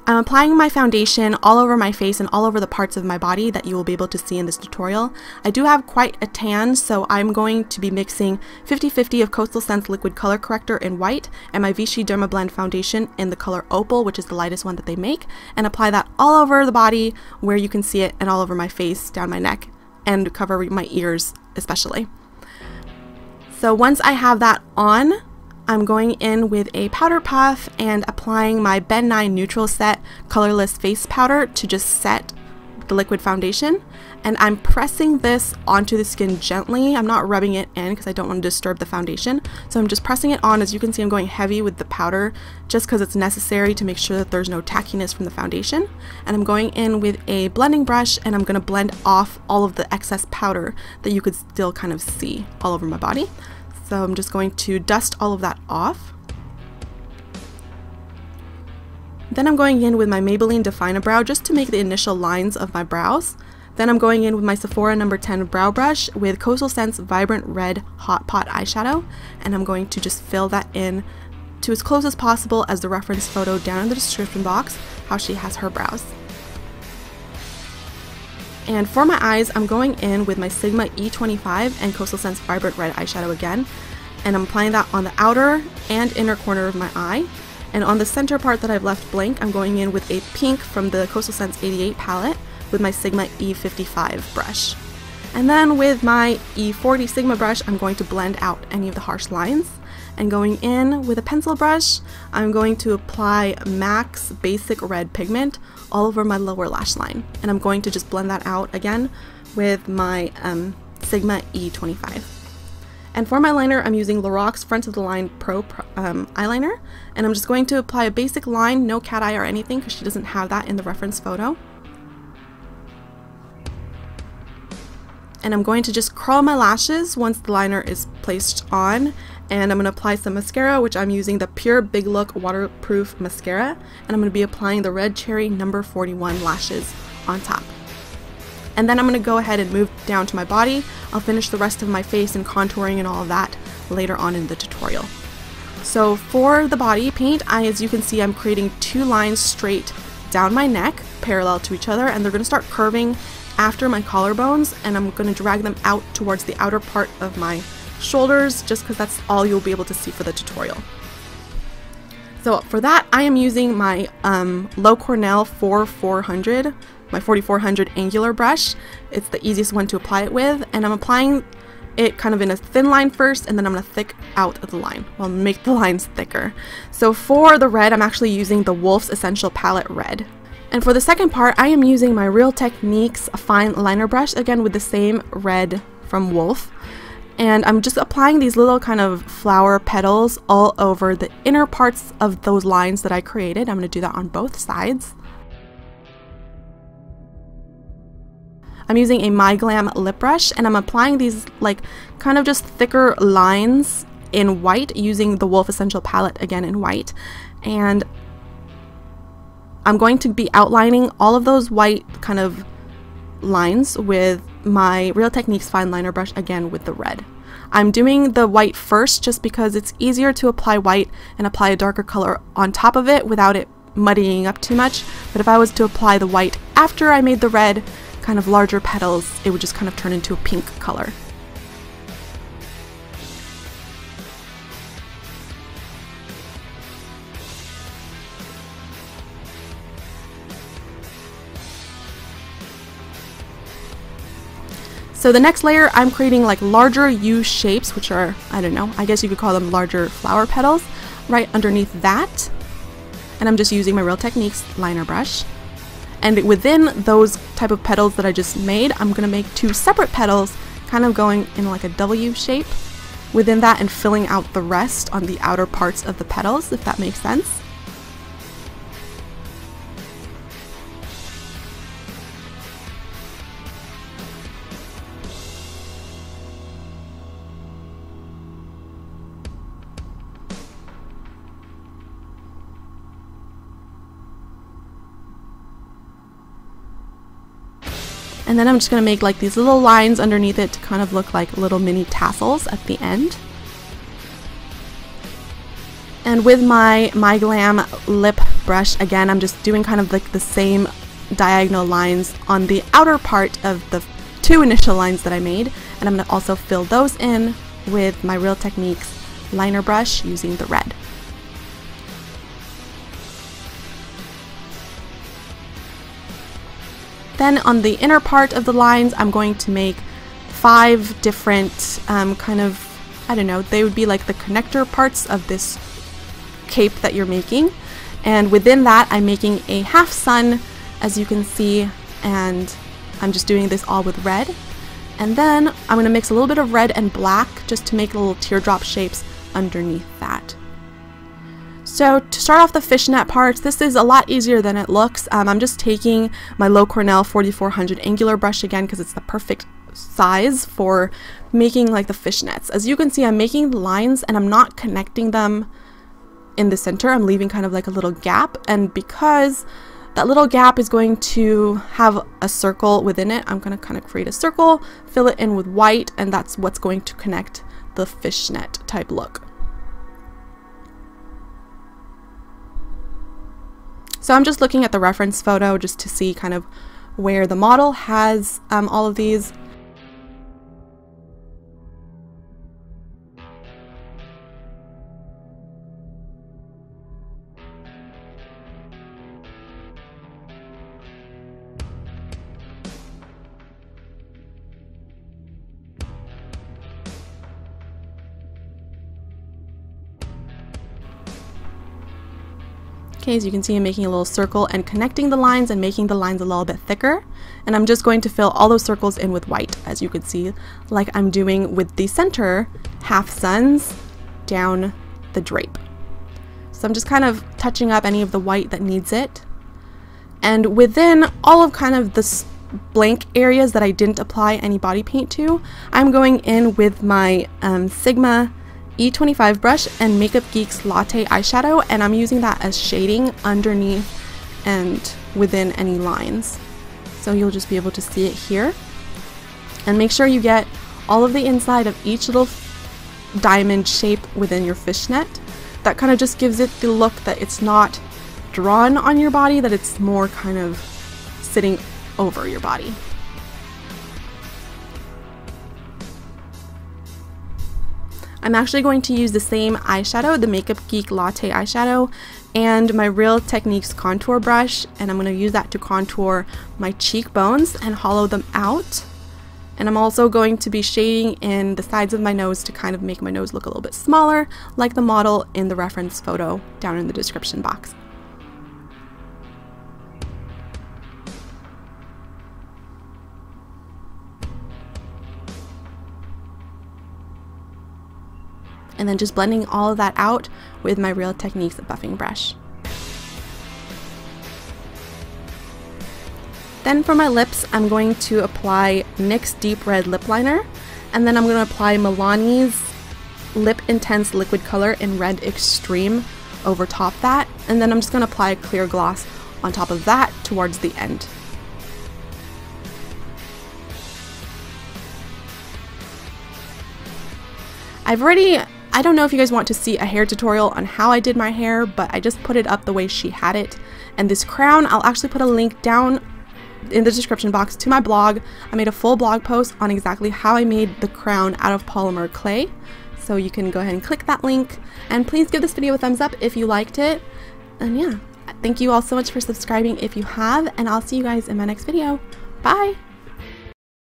I'm applying my foundation all over my face and all over the parts of my body that you will be able to see in this tutorial. I do have quite a tan, so I'm going to be mixing 50-50 of Coastal Scents Liquid Color Corrector in white and my Vichy Derma Blend foundation in the color Opal, which is the lightest one that they make, and apply that all over the body where you can see it, and all over my face, down my neck, and cover my ears especially. So once I have that on, I'm going in with a powder puff and applying my Ben 9 Neutral Set Colorless Face Powder to just set the liquid foundation. And I'm pressing this onto the skin gently. I'm not rubbing it in because I don't want to disturb the foundation. So I'm just pressing it on. As you can see, I'm going heavy with the powder just because it's necessary to make sure that there's no tackiness from the foundation. And I'm going in with a blending brush and I'm going to blend off all of the excess powder that you could still kind of see all over my body. So I'm just going to dust all of that off. Then I'm going in with my Maybelline Define-A-Brow just to make the initial lines of my brows. Then I'm going in with my Sephora No. 10 brow brush with Coastal Scents Vibrant Red Hot Pot eyeshadow, and I'm going to just fill that in to as close as possible as the reference photo down in the description box, how she has her brows. And for my eyes, I'm going in with my Sigma E25 and Coastal Scents Vibrant Red eyeshadow again, and I'm applying that on the outer and inner corner of my eye. And on the center part that I've left blank, I'm going in with a pink from the Coastal Scents 88 palette with my Sigma E55 brush. And then with my E40 Sigma brush, I'm going to blend out any of the harsh lines. And going in with a pencil brush, I'm going to apply MAC's Basic Red Pigment all over my lower lash line. And I'm going to just blend that out again with my Sigma E25. And for my liner, I'm using Lorac Front of the Line Pro eyeliner. And I'm just going to apply a basic line, no cat eye or anything, because she doesn't have that in the reference photo. And I'm going to just curl my lashes once the liner is placed on, and I'm going to apply some mascara, which I'm using the Pure Big Look Waterproof Mascara, and I'm going to be applying the Red Cherry No. 41 lashes on top. And then I'm going to go ahead and move down to my body. I'll finish the rest of my face and contouring and all of that later on in the tutorial. So for the body paint, as you can see, I'm creating two lines straight down my neck, parallel to each other, and they're going to start curving after my collarbones, and I'm going to drag them out towards the outer part of my shoulders just because that's all you'll be able to see for the tutorial. So for that, I am using my Low Cornell 4400, my 4400 angular brush. It's the easiest one to apply it with, and I'm applying it kind of in a thin line first, and then I'm going to thick out the line. Well, make the lines thicker. So for the red, I'm actually using the Wolfe's Essential Palette Red. And for the second part, I am using my Real Techniques fine liner brush, again with the same red from Wolfe. And I'm just applying these little kind of flower petals all over the inner parts of those lines that I created. I'm going to do that on both sides. I'm using a My Glam lip brush, and I'm applying these like kind of just thicker lines in white using the Wolfe Essential Palette again in white. And I'm going to be outlining all of those white kind of lines with my Real Techniques fine liner brush again with the red. I'm doing the white first just because it's easier to apply white and apply a darker color on top of it without it muddying up too much. But if I was to apply the white after I made the red kind of larger petals, it would just kind of turn into a pink color. So the next layer, I'm creating like larger U shapes, which are, I don't know, I guess you could call them larger flower petals, right underneath that. And I'm just using my Real Techniques liner brush. And within those type of petals that I just made, I'm going to make two separate petals, kind of going in like a W shape within that and filling out the rest on the outer parts of the petals, if that makes sense. And then I'm just going to make like these little lines underneath it to kind of look like little mini tassels at the end. And with my Glam lip brush, again, I'm just doing kind of like the same diagonal lines on the outer part of the 2 initial lines that I made. And I'm going to also fill those in with my Real Techniques liner brush using the red. Then on the inner part of the lines, I'm going to make 5 different kind of, I don't know, they would be like the connector parts of this cape that you're making. And within that, I'm making a half sun, as you can see, and I'm just doing this all with red. And then I'm going to mix a little bit of red and black just to make little teardrop shapes underneath that. So to start off the fishnet parts, this is a lot easier than it looks. I'm just taking my Low Cornell 4400 angular brush again because it's the perfect size for making like the fishnets. As you can see, I'm making the lines and I'm not connecting them in the center. I'm leaving kind of like a little gap, and because that little gap is going to have a circle within it, I'm going to kind of create a circle, fill it in with white, and that's what's going to connect the fishnet type look. So I'm just looking at the reference photo just to see kind of where the model has all of these. Okay, as you can see, I'm making a little circle and connecting the lines and making the lines a little bit thicker. And I'm just going to fill all those circles in with white, as you can see, like I'm doing with the center half suns down the drape. So I'm just kind of touching up any of the white that needs it. And within all of kind of the blank areas that I didn't apply any body paint to, I'm going in with my Sigma E25 brush and Makeup Geek's Latte eyeshadow, and I'm using that as shading underneath and within any lines. So you'll just be able to see it here. And make sure you get all of the inside of each little diamond shape within your fishnet. That kind of just gives it the look that it's not drawn on your body, that it's more kind of sitting over your body. I'm actually going to use the same eyeshadow, the Makeup Geek Latte eyeshadow, and my Real Techniques contour brush, and I'm going to use that to contour my cheekbones and hollow them out. And I'm also going to be shading in the sides of my nose to kind of make my nose look a little bit smaller, like the model in the reference photo down in the description box. And then just blending all of that out with my Real Techniques buffing brush. Then for my lips, I'm going to apply NYX Deep Red Lip Liner, and then I'm going to apply Milani's Lip Intense Liquid Color in Red Extreme over top that, and then I'm just going to apply a clear gloss on top of that towards the end. I don't know if you guys want to see a hair tutorial on how I did my hair, but I just put it up the way she had it. And this crown, I'll actually put a link down in the description box to my blog. I made a full blog post on exactly how I made the crown out of polymer clay. So you can go ahead and click that link. And please give this video a thumbs up if you liked it. And yeah, thank you all so much for subscribing if you have, and I'll see you guys in my next video. Bye!